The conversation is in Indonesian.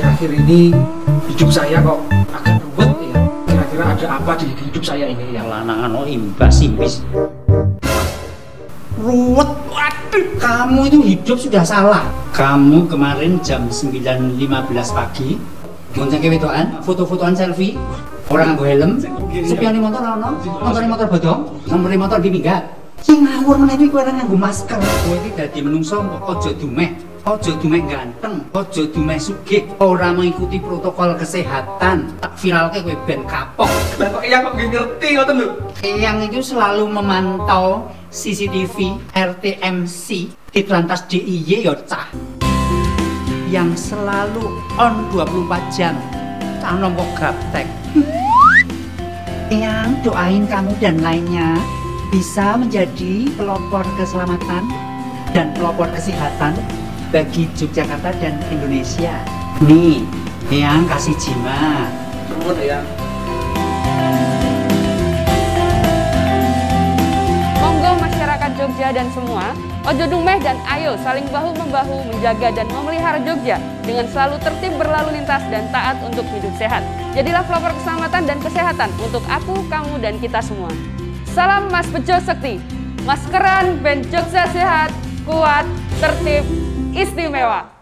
akhir-akhir ini hidup saya kok agak ruwet ya. Kira-kira ada apa di hidup saya ini yang lanangan imbas imbis. ruwet? Waduh, kamu itu hidup sudah salah. Kamu kemarin jam 9.15 pagi gonceng wedokan, foto-fotoan selfie, orang nganggo helm, sepione motor ono, motor bodong, nomor motor diminggat. Sing ngawur meneh iki kowe ora nganggo masker. Kowe iki dadi menungso aja dumeh. Ojo dumeh ganteng, ojo dumeh sugih, ora mengikuti protokol kesehatan. Tak viralke kowe ben kapok. Lah kok yang kok ngerti ngoten lho. Eyang itu selalu memantau CCTV, RTMC, Ditlantas DIY ya cah. Yang selalu on 24 jam. Cah nombok gaptek. Eyang doain kamu dan lainnya bisa menjadi pelopor keselamatan dan pelopor kesehatan bagi Yogyakarta dan Indonesia. Nih, Eyang kasih jimat. Ruwet ya. Monggo masyarakat Jogja dan semua, ojo dumeh dan ayo saling bahu-membahu menjaga dan memelihara Jogja dengan selalu tertib berlalu lintas dan taat untuk hidup sehat. Jadilah pelopor keselamatan dan kesehatan untuk aku, kamu, dan kita semua. Salam Mas Bejo Sekti, maskeran ben Jogja sehat, kuat, tertib, istimewa.